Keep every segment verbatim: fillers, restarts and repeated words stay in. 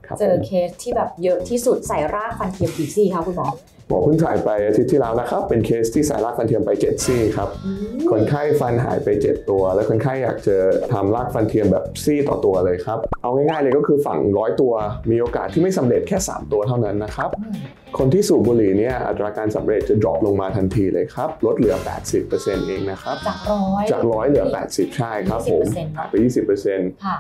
เจอเคสที่แบบเยอะที่สุดใส่รากฟันเทียมกี่ซี่คะคุณหมอหมอเพิ่งถ่ายไปอาทิตย์ที่แล้วนะครับเป็นเคสที่ใส่รากฟันเทียมไปเจ็ดซี่ครับคนไข้ฟันหายไปเจ็ดตัวแล้วคนไข้อยากจะทำรากฟันเทียมแบบซี่ต่อตัวเลยครับเอาง่ายๆเลยก็คือฝั่งร้อยตัวมีโอกาสที่ไม่สำเร็จแค่สามตัวเท่านั้นนะครับคนที่สูบบุหรี่เนี่ยอัตราการสำเร็จจะดรอปลงมาทันทีเลยครับลดเหลือ แปดสิบเปอร์เซ็นต์ เองนะครับจากร้อยจากร้อยเหลือแปดสิบใช่ครับผมหายไป ยี่สิบเปอร์เซ็นต์ค่ะ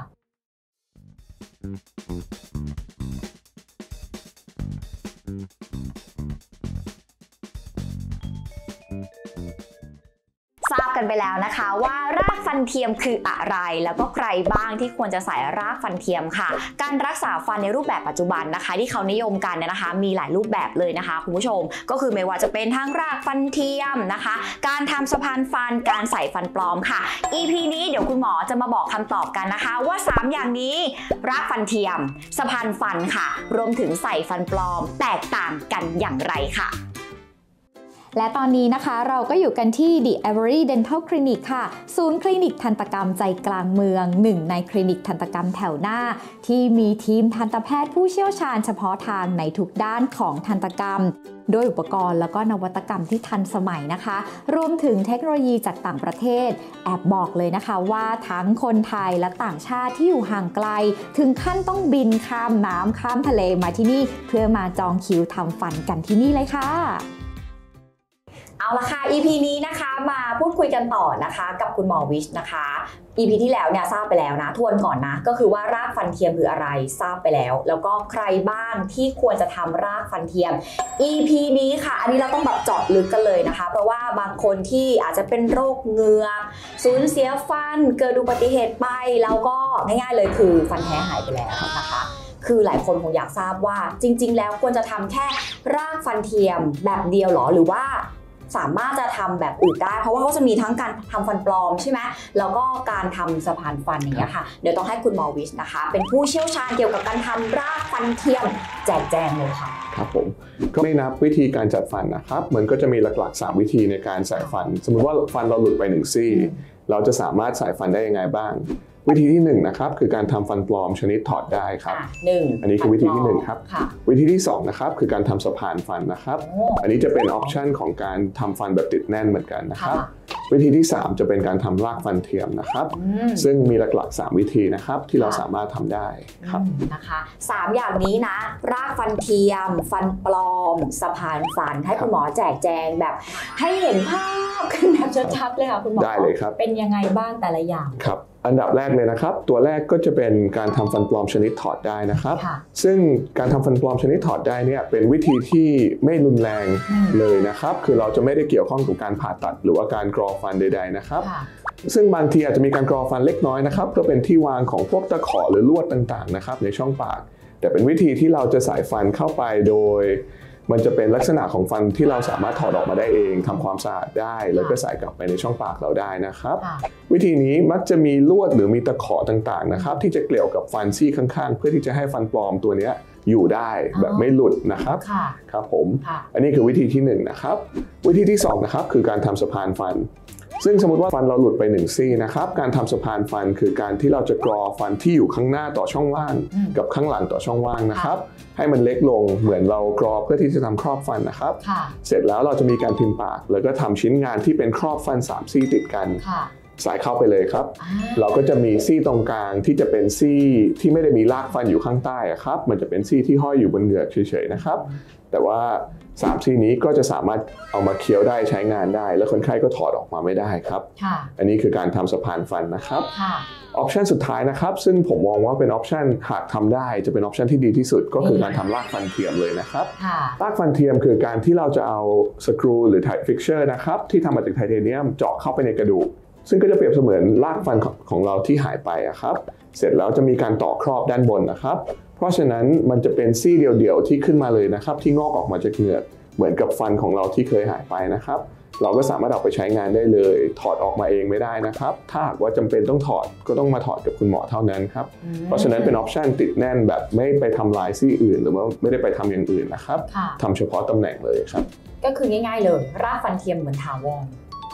ทราบกันไปแล้วนะคะว่ารากฟันเทียมคืออะไรแล้วก็ใครบ้างที่ควรจะใส่รากฟันเทียมค่ะการรักษาฟันในรูปแบบปัจจุบันนะคะที่เขานิยมกันเนี่ยนะคะมีหลายรูปแบบเลยนะคะคุณผู้ชมก็คือไม่ว่าจะเป็นทั้งรากฟันเทียมนะคะการทำสะพานฟันการใส่ฟันปลอมค่ะ อี พี นี้เดี๋ยวคุณหมอจะมาบอกคำตอบกันนะคะว่าสามอย่างนี้รากฟันเทียมสะพานฟันค่ะรวมถึงใส่ฟันปลอมแตกต่างกันอย่างไรค่ะและตอนนี้นะคะเราก็อยู่กันที่ The Avery Dental Clinic ค่ะศูนย์คลินิกทันตกรรมใจกลางเมืองหนึ่งในคลินิกทันตกรรมแถวหน้าที่มีทีมทันตแพทย์ผู้เชี่ยวชาญเฉพาะทางในทุกด้านของทันตกรรมด้วยอุปกรณ์แล้วก็นวัตกรรมที่ทันสมัยนะคะรวมถึงเทคโนโลยีจากต่างประเทศแอบบอกเลยนะคะว่าทั้งคนไทยและต่างชาติที่อยู่ห่างไกลถึงขั้นต้องบินข้ามน้ำข้ามทะเลมาที่นี่เพื่อมาจองคิวทำฟันกันที่นี่เลยค่ะเอาละค่ะ อี พี นี้นะคะมาพูดคุยกันต่อนะคะกับคุณหมอวิชนะคะ อี พี ที่แล้วเนี่ยทราบไปแล้วนะทวนก่อนนะก็คือว่ารากฟันเทียมคืออะไรทราบไปแล้วแล้วก็ใครบ้างที่ควรจะทำรากฟันเทียม อี พี นี้ค่ะอันนี้เราต้องแบบเจาะลึกกันเลยนะคะเพราะว่าบางคนที่อาจจะเป็นโรคเหงือกสูญเสียฟันเกิดอุบัติเหตุไปแล้วก็ง่ายๆเลยคือฟันแท้หายไปแล้วนะคะคือหลายคนคงอยากทราบว่าจริงๆแล้วควรจะทำแค่รากฟันเทียมแบบเดียวหรอหรือว่าสามารถจะทำแบบอื่นได้เพราะว่าเขาจะมีทั้งการทำฟันปลอมใช่ไหมแล้วก็การทำสะพานฟันอย่างเงี้ยค่ะเดี๋ยวต้องให้คุณหมอวิชนะคะเป็นผู้เชี่ยวชาญเกี่ยวกับการทำรากฟันเทียมแจกแจงเลยค่ะครับผมก็ไม่นับวิธีการจัดฟันนะครับมันก็จะมีหลักๆสามวิธีในการใส่ฟันสมมุติว่าฟันเราหลุดไปหนึ่งซี่เราจะสามารถใส่ฟันได้ยังไงบ้างวิธีที่หนึ่งนะครับคือการทำฟันปลอมชนิดถอดได้ครับอันนี้คือวิธีที่หนึ่งครับวิธีที่สองนะครับคือการทำสะพานฟันนะครับอันนี้จะเป็นออปชันของการทำฟันแบบติดแน่นเหมือนกันนะครับวิธีที่สามจะเป็นการทำรากฟันเทียมนะครับซึ่งมีหลักๆสามวิธีนะครับที่เราสามารถทำได้ครับนะคะสามอย่างนี้นะรากฟันเทียมฟันปลอมสะพานฟันให้คุณหมอแจกแจงแบบให้เห็นภาพกันแบบชัดๆเลยค่ะคุณหมอได้เลยครับเป็นยังไงบ้างแต่ละอย่างครับอันดับแรกเลยนะครับตัวแรกก็จะเป็นการทำฟันปลอมชนิดถอดได้นะครับซึ่งการทำฟันปลอมชนิดถอดได้เนี่ยเป็นวิธีที่ไม่รุนแรงเลยนะครับคือเราจะไม่ได้เกี่ยวข้องกับการผ่าตัดหรือว่าการกรอฟันใดๆนะครับซึ่งบางทีอาจจะมีการกรอฟันเล็กน้อยนะครับเพื่อเป็นที่วางของพวกตะขอหรือลวดต่างๆนะครับในช่องปากแต่เป็นวิธีที่เราจะใส่ฟันเข้าไปโดยมันจะเป็นลักษณะของฟันที่เราสามารถถอดออกมาได้เองทำความสะอาดได้แล้วก็ใส่กลับไปในช่องปากเราได้นะครับวิธีนี้มักจะมีลวดหรือมีตะขอต่างๆนะครับที่จะเกี่ยวกับฟันซี่ข้างๆเพื่อที่จะให้ฟันปลอมตัวนี้อยู่ได้แบบไม่หลุดนะครับครับผมอันนี้คือวิธีที่หนึ่งนะครับวิธีที่สองนะครับคือการทำสะพานฟันซึ่งสมมติว่าฟันเราหลุดไปหนึ่งซี่นะครับการทำสะพานฟันคือการที่เราจะกรอฟันที่อยู่ข้างหน้าต่อช่องว่างกับข้างหลังต่อช่องว่างนะครับให้มันเล็กลงเหมือนเรากรอเพื่อที่จะทำครอบฟันนะครับเสร็จแล้วเราจะมีการพิมพ์ปากแล้วก็ทำชิ้นงานที่เป็นครอบฟันสามซี่ติดกันใส่เข้าไปเลยครับเราก็จะมีซี่ตรงกลางที่จะเป็นซี่ที่ไม่ได้มีรากฟันอยู่ข้างใต้ครับมันจะเป็นซี่ที่ห้อยอยู่บนเหงือกเฉยๆนะครับแต่ว่าสามซี่นี้ก็จะสามารถเอามาเคี้ยวได้ใช้งานได้แล้วคนไข้ก็ถอดออกมาไม่ได้ครับอันนี้คือการทำสะพานฟันนะครับออปชันสุดท้ายนะครับซึ่งผมมองว่าเป็นออปชันหากทำได้จะเป็นออปชันที่ดีที่สุดก็คือการทำรากฟันเทียมเลยนะครับรากฟันเทียมคือการที่เราจะเอาสกรูหรือไทฟิกเชอร์นะครับที่ทำมาจากไทเทเนียมเจาะเข้าไปในกระดูกซึ่งก็จะเปรียบเสมือนรากฟันของเราที่หายไปครับเสร็จแล้วจะมีการต่อครอบด้านบนนะครับเพราะฉะนั้นมันจะเป็นซี่เดียวๆที่ขึ้นมาเลยนะครับที่งอกออกมาจากเหงือกเหมือนกับฟันของเราที่เคยหายไปนะครับเราก็สามารถเอาไปใช้งานได้เลยถอดออกมาเองไม่ได้นะครับถ้าหากว่าจำเป็นต้องถอดก็ต้องมาถอดกับคุณหมอเท่านั้นครับเพราะฉะนั้นเป็นออปชันติดแน่นแบบไม่ไปทำลายซี่อื่นหรือว่าไม่ได้ไปทำอย่างอื่นนะครับทำเฉพาะตำแหน่งเลยครับก็คือง่ายๆเลยรากฟันเทียมเหมือนถาวร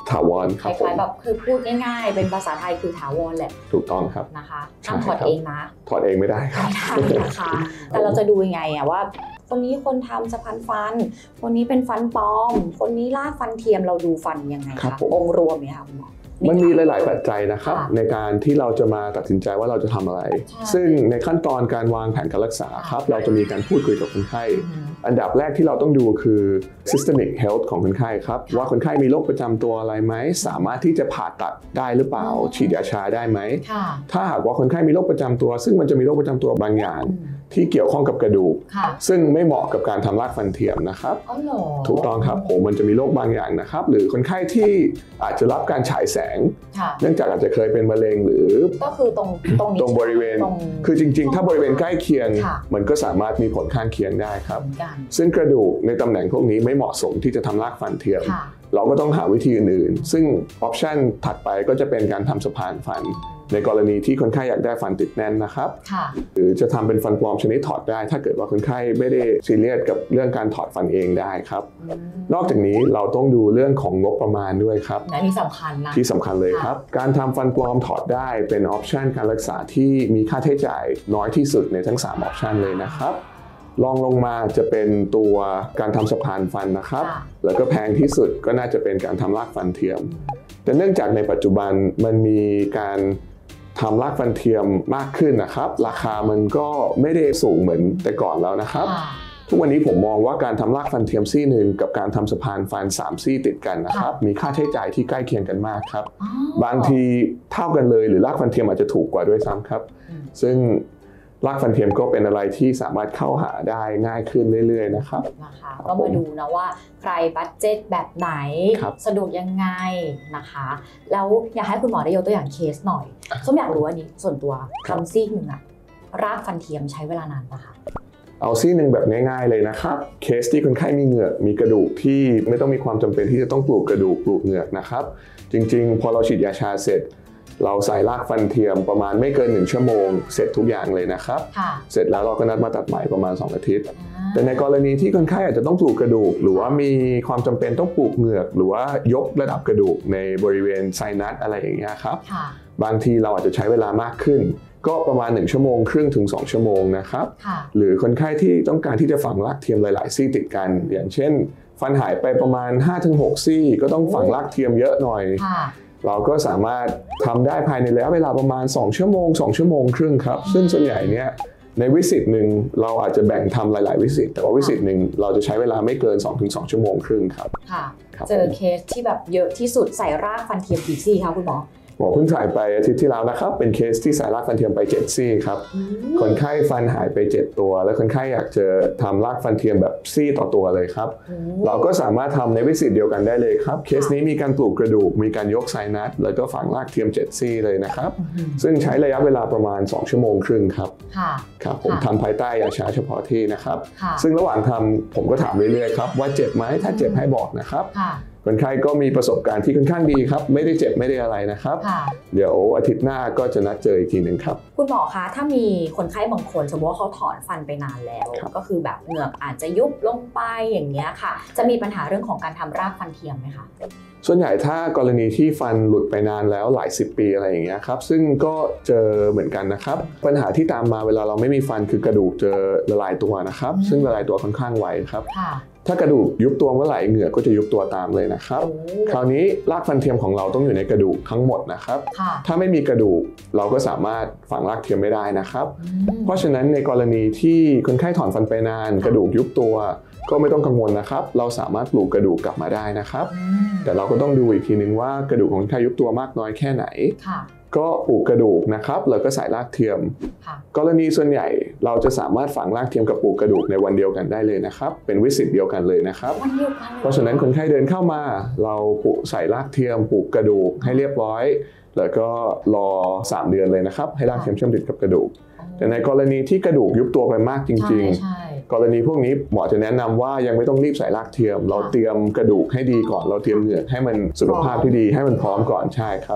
ถาวรคครับคล้ายๆแบบคือพูดง่ายๆเป็นภาษาไทยคือถาวรแหละถูกต้องครับนะคะห้ามถอดเองนะถอดเองไม่ได้ครับไม่ได้นะคะแต่เราจะดูยังไงอะว่าคนนี้คนทำสะพานฟันคนนี้เป็นฟันปลอมคนนี้ลากฟันเทียมเราดูฟันยังไงคะองค์รวมเนี่ยค่ะคุณหมอมันมีหลายๆปัจจัยนะครับในการที่เราจะมาตัดสินใจว่าเราจะทำอะไรซึ่งในขั้นตอนการวางแผนการรักษาครับเราจะมีการพูดคุยกับคนไข้อันดับแรกที่เราต้องดูคือ systemic health ของคนไข้ครับว่าคนไข้มีโรคประจำตัวอะไรไหมสามารถที่จะผ่าตัดได้หรือเปล่าฉีดยาชาได้ไหมถ้าหากว่าคนไข้มีโรคประจำตัวซึ่งมันจะมีโรคประจำตัวบางอย่างที่เกี่ยวข้องกับกระดูกซึ่งไม่เหมาะกับการทำรากฟันเทียมนะครับถูกต้องครับผมมันจะมีโรคบางอย่างนะครับหรือคนไข้ที่อาจจะรับการฉายแสงเนื่องจากอาจจะเคยเป็นมะเร็งหรือก็คือตรงตรงนี้ตรงบริเวณคือจริงๆถ้าบริเวณใกล้เคียงมันก็สามารถมีผลข้างเคียงได้ครับซึ่งกระดูกในตำแหน่งพวกนี้ไม่เหมาะสมที่จะทำรากฟันเทียมเราก็ต้องหาวิธีอื่นๆซึ่งออปชันถัดไปก็จะเป็นการทำสะพานฟันในกรณีที่คนไข้อยากได้ฟันติดแน่นนะครับหรือจะทำเป็นฟันปลอมชนิดถอดได้ถ้าเกิดว่าคนไข้ไม่ได้ซีเรียสกับเรื่องการถอดฟันเองได้ครับนอกจากนี้เราต้องดูเรื่องของงบประมาณด้วยครับอันนี้สำคัญนะที่สำคัญเลยครับการทำฟันปลอมถอดได้เป็นออปชันการรักษาที่มีค่าใช้จ่ายน้อยที่สุดในทั้งสามออปชันเลยนะครับลองลงมาจะเป็นตัวการทำสะพานฟันนะครับแล้วก็แพงที่สุดก็น่าจะเป็นการทำรากฟันเทียมแต่เนื่องจากในปัจจุบันมันมีการทำรากฟันเทียมมากขึ้นนะครับราคามันก็ไม่ได้สูงเหมือนแต่ก่อนแล้วนะครับทุกวันนี้ผมมองว่าการทำรากฟันเทียมซี่หนึ่งกับการทำสะพานฟันสามซี่ติดกันนะครับมีค่าใช้จ่ายที่ใกล้เคียงกันมากครับบางทีเท่ากันเลยหรือรากฟันเทียมอาจจะถูกกว่าด้วยซ้ำครับซึ่งรากฟันเทียมก็เป็นอะไรที่สามารถเข้าหาได้ง่ายขึ้นเรื่อยๆนะครับนะคะก็มาดูนะว่าใครบัดเจ็ตแบบไหนสะดวกยังไงนะคะแล้วอยากให้คุณหมอได้ยกตัวอย่างเคสหน่อยส้มอยากรู้อันนี้ส่วนตัวทำซี่หนึ่งอะรากฟันเทียมใช้เวลานานปะคะเอาซี่หนึ่งแบบง่ายๆเลยนะครับเคสที่คนไข้มีเหงือกมีกระดูกที่ไม่ต้องมีความจำเป็นที่จะต้องปลูกกระดูกปลูกเหงือกนะครับจริงๆพอเราฉีดยาชาเสร็จเราใส่รากฟันเทียมประมาณไม่เกินหนึ่งชั่วโมงเสร็จทุกอย่างเลยนะครับเสร็จแล้วเราก็นัดมาตัดใหม่ประมาณสองอาทิตย์แต่ในกรณีที่คนไข้อาจจะต้องปลูกกระดูกหรือว่ามีความจำเป็นต้องปลูกเหงือกหรือว่ายกระดับกระดูกในบริเวณไซนัสอะไรอย่างเงี้ยครับบางทีเราอาจจะใช้เวลามากขึ้นก็ประมาณหนึ่งชั่วโมงครึ่งถึงสองชั่วโมงนะครับหรือคนไข้ที่ต้องการที่จะฝังรากเทียมหลายๆซี่ติดกันอย่างเช่นฟันหายไปประมาณ ห้าถึงหก ซี่ก็ต้องฝังรากเทียมเยอะหน่อยเราก็สามารถทำได้ภายในระยะเวลาประมาณสองชั่วโมงสองชั่วโมงครึ่งครับซึ่งส่วนใหญ่เนี่ยในวิสิตหนึ่งเราอาจจะแบ่งทำหลายๆวิสิตแต่ว่าวิสิตหนึ่งเราจะใช้เวลาไม่เกิน สองถึงสอง ชั่วโมงครึ่งครับค่ะเจอเคสที่แบบเยอะที่สุดใส่รากฟันเทียมกี่ซี่คะคุณหมอหมอเพิ่งถ่ายไปอาทิตย์ที่แล้วนะครับเป็นเคสที่ใส่รากฟันเทียมไปเจ็ดซี่ครับคนไข้ฟันหายไปเจ็ดตัวแล้วคนไข้อยากจะทำรากฟันเทียมแบบซี่ต่อตัวเลยครับเราก็สามารถทำในวิสิตเดียวกันได้เลยครับเคสนี้มีการปลูกกระดูกมีการยกไซนัสแล้วก็ฝังรากเทียมเจ็ดซี่เลยนะครับซึ่งใช้ระยะเวลาประมาณสองชั่วโมงครึ่งครับครับผมทำภายใต้ยาชาเฉพาะที่นะครับซึ่งระหว่างทำผมก็ถามเรื่อยๆครับว่าเจ็บไหมถ้าเจ็บให้บอกนะครับคนไข้ก็มีประสบการณ์ที่ค่อนข้างดีครับไม่ได้เจ็บไม่ได้อะไรนะครับเดี๋ยวอาทิตย์หน้าก็จะนัดเจออีกทีหนึ่งครับคุณหมอคะถ้ามีคนไข้บางคนสมมติว่าเขาถอนฟันไปนานแล้วก็คือแบบเหงือกอาจจะยุบลงไปอย่างเงี้ยค่ะจะมีปัญหาเรื่องของการทำรากฟันเทียมไหมคะส่วนใหญ่ถ้ากรณีที่ฟันหลุดไปนานแล้วหลายสิบปีอะไรอย่างเงี้ยครับซึ่งก็เจอเหมือนกันนะครับปัญหาที่ตามมาเวลาเราไม่มีฟันคือกระดูกเจอละลายตัวนะครับซึ่งละลายตัวค่อนข้างไวครับถ้ากระดูกยุบตัวเมื่อไหร่เหงือกก็จะยุบตัวตามเลยนะครับคราวนี้รากฟันเทียมของเราต้องอยู่ในกระดูกทั้งหมดนะครับถ้าไม่มีกระดูกเราก็สามารถฝังรากเทียมไม่ได้นะครับเพราะฉะนั้นในกรณีที่คนไข้ถอนฟันไปนานกระดูกยุบตัวก็ไม่ต้องกังวลนะครับเราสามารถปลูกกระดูกกลับมาได้นะครับแต่เราก็ต้องดูอีกทีนึงว่ากระดูกของคนไข้ยุบตัวมากน้อยแค่ไหนก็ปลูกกระดูกนะครับแล้วก็ใส่รากเทียมกรณีส่วนใหญ่เราจะสามารถฝังรากเทียมกับปลูกกระดูกในวันเดียวกันได้เลยนะครับเป็นวิสิตเดียวกันเลยนะครับเพราะฉะนั้นคนไข้เดินเข้ามาเราปลูกใส่รากเทียมปลูกกระดูกให้เรียบร้อยแล้วก็รอสามเดือนเลยนะครับให้รากเทียมเชื่อมติดกับกระดูกแต่ในกรณีที่กระดูกยุบตัวไปมากจริงๆกรณีพวกนี้หมอจะแนะนำว่ายังไม่ต้องรีบใส่รากเทียมเราเตรียมกระดูกให้ดีก่อนเราเตรียมเหงือกให้มันสุขภาพที่ดีให้มันพร้อมก่อนใช่ครับผ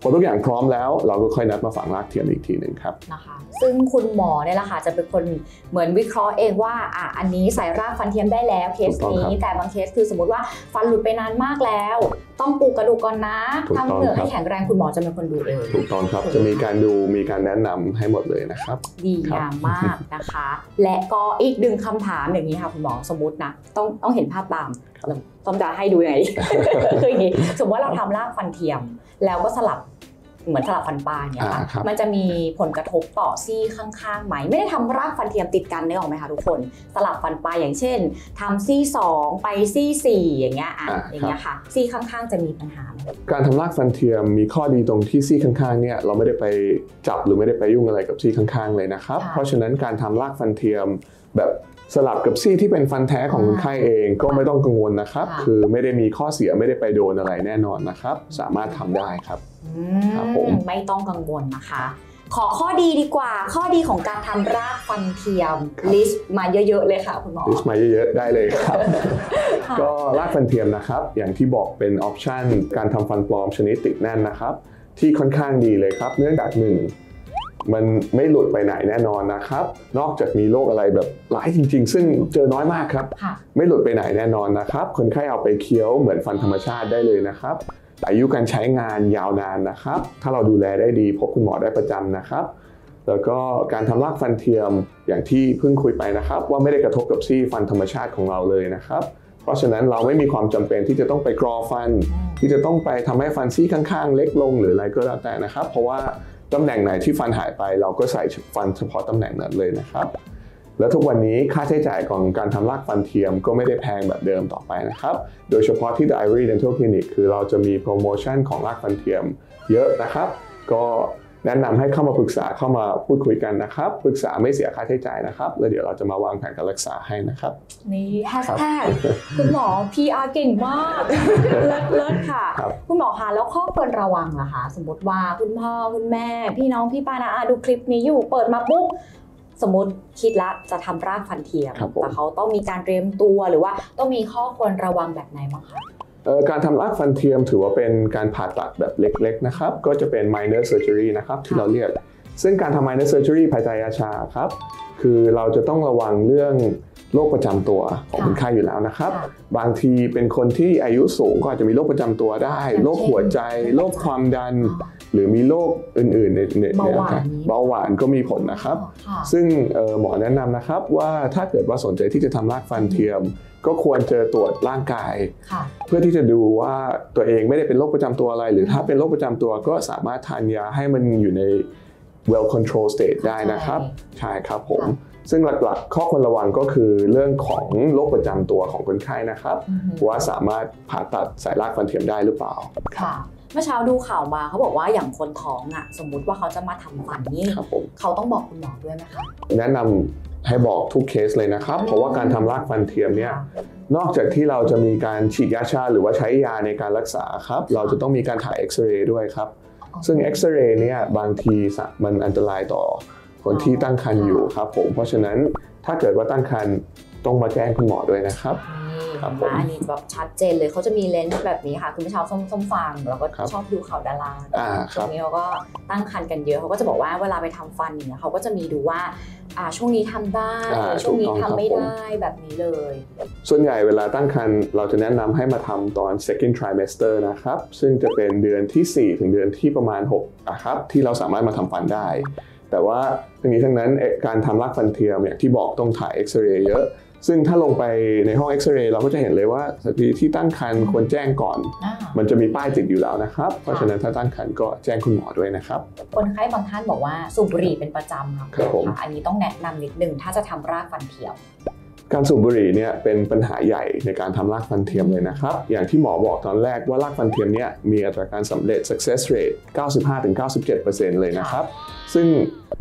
อทุกอย่างพร้อมแล้วเราก็ค่อยนัดมาฝังรากเทียมอีกทีหนึ่งครับนะคะซึ่งคุณหมอเนี่ยแหละค่ะจะเป็นคนเหมือนวิเคราะห์เองว่าอ่ะอันนี้ใส่รากฟันเทียมได้แล้วเคสนี้แต่บางเคสคือสมมติว่าฟันหลุดไปนานมากแล้วต้องปลูกกระดูกก่อนนะทำเหงือกให้แข็งแรงคุณหมอจะเป็นคนดูเองถูกต้องครับจะมีการดูมีการแนะนำให้หมดเลยนะครับดีงามมากนะคะและก็อีกหนึ่งคำถามอย่างนี้ค่ะคุณหมอสมมตินะต้องต้องเห็นภาพตามต้องจะให้ดูยังไง คืออย่างนี้สมมติว่าเราทำรากฟันเทียมแล้วก็สลับเหมือนสลับฟันปลาเนี่ยค่ะมันจะมีผลกระทบต่อซี่ข้างๆไหมไม่ได้ทำรากฟันเทียมติดกันนึกออกไหมคะทุกคนสลับฟันปลาอย่างเช่นทำซี่สองไปซี่สี่อย่างเงี้ยอ่ะอย่างเงี้ยค่ะซี่ข้างๆจะมีปัญหาไหมการทำรากฟันเทียมมีข้อดีตรงที่ซี่ข้างๆเนี่ยเราไม่ได้ไปจับหรือไม่ได้ไปยุ่งอะไรกับซี่ข้างๆเลยนะครับเพราะฉะนั้นการทำรากฟันเทียมแบบสลับกับซี่ที่เป็นฟันแท้ของคนไข้เองก็ไม่ต้องกังวลนะครับคือไม่ได้มีข้อเสียไม่ได้ไปโดนอะไรแน่นอนนะครับสามารถทำได้ครับครับผมไม่ต้องกังวลนะคะขอข้อดีดีกว่าข้อดีของการทำรากฟันเทียมลิสต์มาเยอะๆเลยค่ะคุณหมอลิสต์มาเยอะๆได้เลยครับก็รากฟันเทียมนะครับอย่างที่บอกเป็นออปชันการทำฟันปลอมชนิดติดแน่นนะครับที่ค่อนข้างดีเลยครับเนื่องจากหนึ่งมันไม่หลุดไปไหนแน่นอนนะครับนอกจากมีโรคอะไรแบบหลายจริงๆซึ่งเจอน้อยมากครับไม่หลุดไปไหนแน่นอนนะครับคนไข้เอาไปเคี้ยวเหมือนฟันธรรมชาติได้เลยนะครับอายุการใช้งานยาวนานนะครับถ้าเราดูแลได้ดีพบคุณหมอได้ประจำนะครับแล้วก็การทำรากฟันเทียมอย่างที่เพิ่งคุยไปนะครับว่าไม่ได้กระทบกับซี่ฟันธรรมชาติของเราเลยนะครับเพราะฉะนั้นเราไม่มีความจำเป็นที่จะต้องไปกรอฟันที่จะต้องไปทำให้ฟันซี่ข้างๆเล็กลงหรืออะไรก็แล้วแต่นะครับเพราะว่าตำแหน่งไหนที่ฟันหายไปเราก็ใส่ฟันเฉพาะตำแหน่งนั้นเลยนะครับและทุกวันนี้ค่าใช้จ่ายของการทำรากฟันเทียมก็ไม่ได้แพงแบบเดิมต่อไปนะครับโดยเฉพาะที่ The Ivory Dental Clinic คือเราจะมีโปรโมชั่นของรากฟันเทียมเยอะนะครับก็แนะนำให้เข้ามาปรึกษาเข้ามาพูดคุยกันนะครับปรึกษาไม่เสียค่าใช้จ่ายนะครับแล้วเดี๋ยวเราจะมาวางแผนการรักษาให้นะครับนี่แฮชแท็กคุณหมอ พี อาร์ เก่งมากเลิศเลิศค่ะคุณหมอคะแล้วข้อควรระวังล่ะคะสมมติว่าคุณพ่อคุณแม่พี่น้องพี่ป้าน้าอาดูคลิปนี้อยู่เปิดมาปุ๊บสมมติคิดละจะทำรากฟันเทียมแต่เขาต้องมีการเตรียมตัวหรือว่าต้องมีข้อควรระวังแบบไหนบ้างคะการทำรากฟันเทียมถือว่าเป็นการผ่าตัดแบบเล็กๆนะครับก็จะเป็น minor surgery นะครับที่เราเรียกซึ่งการทำ minor surgery ภายใต้ยาชาครับคือเราจะต้องระวังเรื่องโรคประจำตัวของคนไข้อยู่แล้วนะครับบางทีเป็นคนที่อายุสูงก็อาจจะมีโรคประจำตัวได้โรคหัวใจโรคความดันหรือมีโรคอื่นๆในในเบาหวานก็มีผลนะครับซึ่งหมอแนะนำนะครับว่าถ้าเกิดว่าสนใจที่จะทำรากฟันเทียมก็ควรจะตรวจร่างกายเพื่อที่จะดูว่าตัวเองไม่ได้เป็นโรคประจำตัวอะไรหรือถ้าเป็นโรคประจำตัวก็สามารถทานยาให้มันอยู่ใน well control state ได้นะครับใช่ครับผมซึ่งหลักๆข้อควรระวังก็คือเรื่องของโรคประจำตัวของคนไข้นะครับว่าสามารถผ่าตัดใส่รากฟันเทียมได้หรือเปล่าค่ะเมื่อเช้าดูข่าวมาเขาบอกว่าอย่างคนท้องอ่ะสมมุติว่าเขาจะมาทำฟันนี่เขาต้องบอกคุณหมอด้วยไหมคะแนะนำให้บอกทุกเคสเลยนะครับเพราะว่าการทำรากฟันเทียมเนี่ยนอกจากที่เราจะมีการฉีดยาชาหรือว่าใช้ยาในการรักษาครับเราจะต้องมีการถ่ายเอ็กซเรย์ด้วยครับซึ่งเอ็กซเรย์เนี่ยบางทีมันอันตรายต่อคนที่ตั้งครรภ์อยู่ครับผมเพราะฉะนั้นถ้าเกิดว่าตั้งครรภ์ต้องมาแจ้งคุณหมอด้วยนะครับครับผมอันนี้แบบชัดเจนเลยเขาจะมีเลนส์แบบนี้ค่ะคุณผู้ชมส้มส้มฟังแล้วก็ชอบดูข่าวดาราช่วงนี้เขาก็ตั้งครรภ์กันเยอะเขาก็จะบอกว่าเวลาไปทำฟันอย่างเงี้ยเขาก็จะมีดูว่าช่วงนี้ทำได้ช่วงนี้ทำไม่ได้แบบนี้เลยส่วนใหญ่เวลาตั้งครรภ์เราจะแนะนำให้มาทำตอน second trimester นะครับซึ่งจะเป็นเดือนที่สี่ถึงเดือนที่ประมาณหกนะครับที่เราสามารถมาทำฟันได้แต่ว่าทั้งนี้ทั้งนั้นการทำรากฟันเทียมอย่างที่บอกต้องถ่ายเอ็กซเรย์เยอะซึ่งถ้าลงไปในห้องเอ็กซเรย์เราก็จะเห็นเลยว่าสตรีที่ตั้งครรภ์ควรแจ้งก่อนมันจะมีป้ายติดอยู่แล้วนะครับเพราะฉะนั้นถ้าตั้งครรภ์ก็แจ้งคุณหมอด้วยนะครับคนไข้บางท่านบอกว่าสูบบุหรี่เป็นประจำค่ะอันนี้ต้องแนะนำนิดนึงถ้าจะทำรากฟันเทียมการสูบบุหรี่เนี่ยเป็นปัญหาใหญ่ในการทำรากฟันเทียมเลยนะครับอย่างที่หมอบอกตอนแรกว่ารากฟันเทียมเนี่ยมีอัตราการสำเร็จ success rate เก้าสิบห้าถึงเก้าสิบเจ็ดเปอร์เซ็นต์ เลยนะครับซึ่ง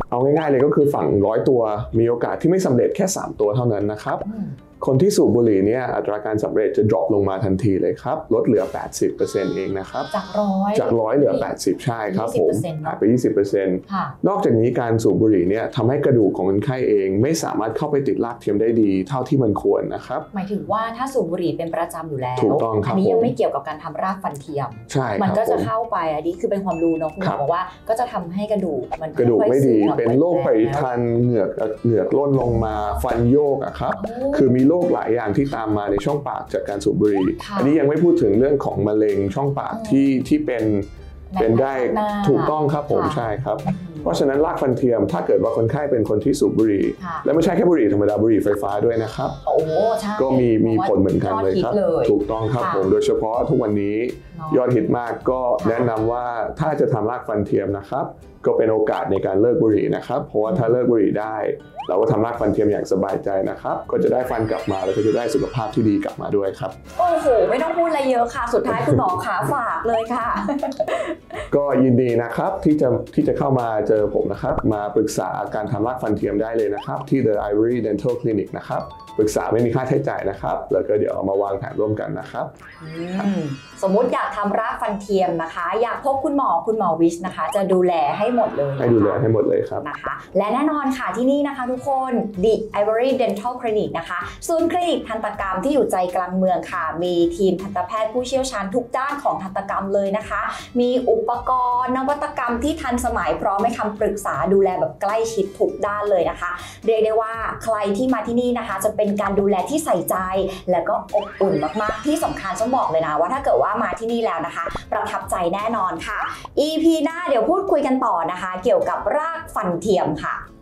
เอาง่ายๆเลยก็คือฝั่งร้อยตัวมีโอกาสที่ไม่สำเร็จแค่สามตัวเท่านั้นนะครับคนที่สูบบุหรี่เนี่ยอัตราการสำเร็จจะ drop ลงมาทันทีเลยครับลดเหลือ แปดสิบเปอร์เซ็นต์ เองนะครับจากร้อยจากร้อยเหลือแปดสิบใช่ครับผมหายไป ยี่สิบเปอร์เซ็นต์ค่ะนอกจากนี้การสูบบุหรี่เนี่ยทำให้กระดูกของคนไข้เองไม่สามารถเข้าไปติดรากเทียมได้ดีเท่าที่มันควรนะครับหมายถึงว่าถ้าสูบบุหรี่เป็นประจำอยู่แล้วถูกต้องครับอันนี้ยังไม่เกี่ยวกับการทำรากฟันเทียมใช่มันก็จะเข้าไปอันนี้คือเป็นความรู้เนาะคุณหมอบอกว่าก็จะทำให้กระดูกมันกระดูกไม่ดีเป็นโรคปฏิทันเหงือกเหงือกล่นลงมาฟันโยกอะครับคือมีโรคหลายอย่างที่ตามมาในช่องปากจากการสูบบุหรี่อันนี้ยังไม่พูดถึงเรื่องของมะเร็งช่องปากที่ที่เป็นเป็นได้ถูกต้องครับผมใช่ครับเพราะฉะนั้นรากฟันเทียมถ้าเกิดว่าคนไข้เป็นคนที่สูบบุหรี่และไม่ใช่แค่บุหรี่ธรรมดาบุหรี่ไฟฟ้าด้วยนะครับก็มีมีผลเหมือนกันเลยครับถูกต้องครับผมโดยเฉพาะทุกวันนี้ยอดฮิตมากก็แนะนำว่าถ้าจะทำรากฟันเทียมนะครับก็เป็นโอกาสในการเลิกบุหรี่นะครับเพราะว่าถ้าเลิกบุหรี่ได้เราก็ทำรากฟันเทียมอย่างสบายใจนะครับก็จะได้ฟันกลับมาแล้วก็จะได้สุขภาพที่ดีกลับมาด้วยครับโอ้โหไม่ต้องพูดอะไรเยอะค่ะสุดท้ายคุณหมอขาฝากเลยค่ะก็ยินดีนะครับที่จะที่จะเข้ามาเจอผมนะครับมาปรึกษาการทำรากฟันเทียมได้เลยนะครับที่ The Ivory Dental Clinic นะครับปรึกษาไม่มีค่าใช้จ่ายนะครับแล้วก็เดี๋ยวเอามาวางแผนร่วมกันนะครับสมมุติอยากทำรากฟันเทียมนะคะอยากพบคุณหมอคุณหมอวิชนะคะจะดูแลให้หมดเลยให้ดูแลให้หมดเลยครับนะคะและแน่นอนค่ะที่นี่นะคะทุกคน The Ivory Dental Clinic นะคะศูนย์คลินิกทันตกรรมที่อยู่ใจกลางเมืองค่ะมีทีมทันตแพทย์ผู้เชี่ยวชาญทุกด้านของทันตกรรมเลยนะคะมีอุปกรณ์นวัตกรรมที่ทันสมัยพร้อมให้คำปรึกษาดูแลแบบใกล้ชิดทุกด้านเลยนะคะเรียกได้ว่าใครที่มาที่นี่นะคะจะเป็นการดูแลที่ใส่ใจและก็อบอุ่นมากๆที่สำคัญต้องบอกเลยนะว่าถ้าเกิดว่ามาที่นี่แล้วนะคะประทับใจแน่นอนค่ะ อี พี หน้าเดี๋ยวพูดคุยกันต่อนะคะเกี่ยวกับรากฟันเทียมค่ะ